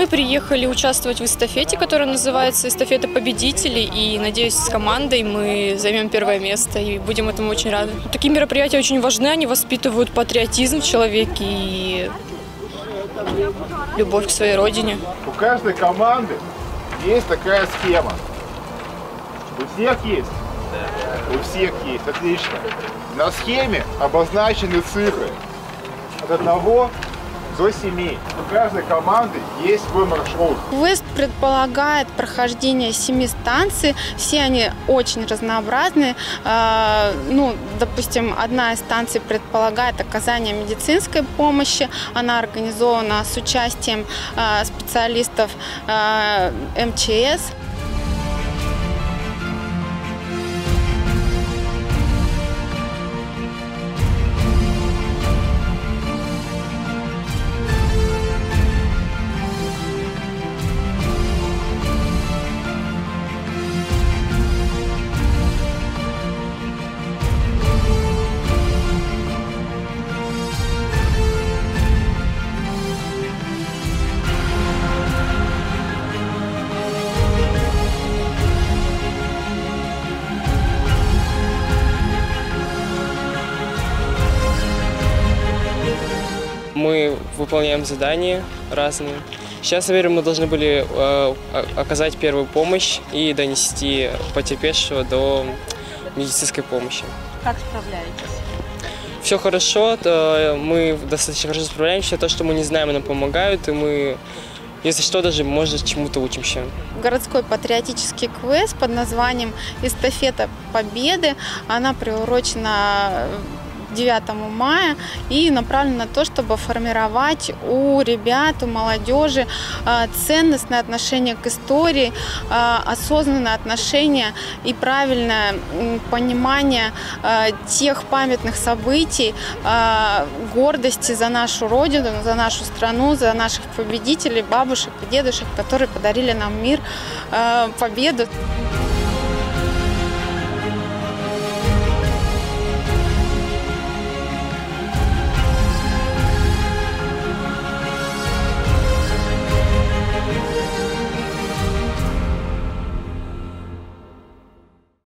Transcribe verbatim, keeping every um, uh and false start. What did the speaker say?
приехали участвовать в эстафете, которая называется «Эстафета победителей». И, надеюсь, с командой мы займем первое место и будем этому очень рады. Такие мероприятия очень важны, они воспитывают патриотизм в человеке и любовь к своей родине. У каждой команды есть такая схема. У всех есть? Да. У всех есть, отлично. На схеме обозначены цифры от одного до семи. У каждой команды есть свой маршрут. Квест предполагает прохождение семи станций. Все они очень разнообразны. Ну, допустим, одна из станций предполагает оказание медицинской помощи. Она организована с участием специалистов эм че эс. Мы выполняем задания разные. Сейчас, наверное, мы должны были э, оказать первую помощь и донести потерпевшего до медицинской помощи. Как справляетесь? Все хорошо, то мы достаточно хорошо справляемся. То, что мы не знаем, нам помогают, и мы, если что, даже, может, чему-то учимся. Городской патриотический квест под названием «Эстафета Победы». Она приурочена девятому мая и направлена на то, чтобы формировать у ребят, у молодежи ценностное отношение к истории, осознанное отношение и правильное понимание тех памятных событий, гордости за нашу родину, за нашу страну, за наших победителей, бабушек и дедушек, которые подарили нам мир, победу.